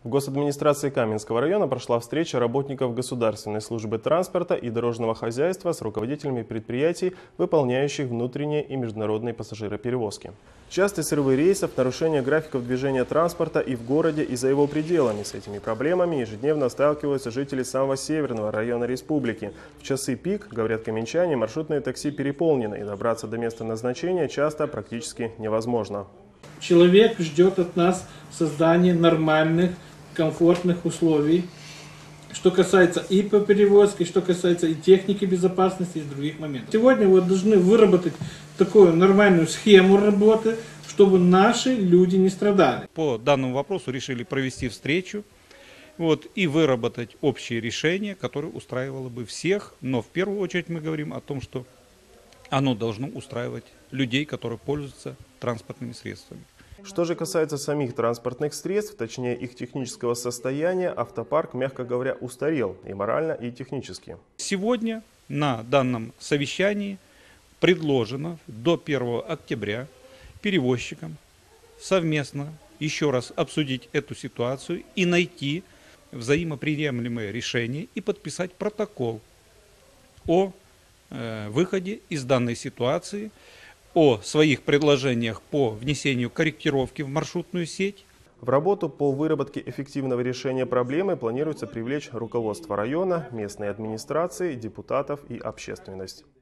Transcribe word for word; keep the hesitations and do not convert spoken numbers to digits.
В госадминистрации Каменского района прошла встреча работников Государственной службы транспорта и дорожного хозяйства с руководителями предприятий, выполняющих внутренние и международные пассажироперевозки. Частые срывы рейсов, нарушение графиков движения транспорта и в городе, и за его пределами. С этими проблемами ежедневно сталкиваются жители самого северного района республики. В часы пик, говорят каменчане, маршрутные такси переполнены, и добраться до места назначения часто практически невозможно. Человек ждет от нас создания нормальных, комфортных условий, что касается и по перевозке, что касается и техники безопасности, и других моментов. Сегодня вы должны выработать такую нормальную схему работы, чтобы наши люди не страдали. По данному вопросу решили провести встречу вот, и выработать общее решение, которое устраивало бы всех, но в первую очередь мы говорим о том, что оно должно устраивать людей, которые пользуются транспортными средствами. Что же касается самих транспортных средств, точнее их технического состояния, автопарк, мягко говоря, устарел и морально, и технически. Сегодня на данном совещании предложено до первого октября перевозчикам совместно еще раз обсудить эту ситуацию и найти взаимоприемлемое решение и подписать протокол о э, выходе из данной ситуации, о своих предложениях по внесению корректировки в маршрутную сеть. В работу по выработке эффективного решения проблемы планируется привлечь руководство района, местные администрации, депутатов и общественность.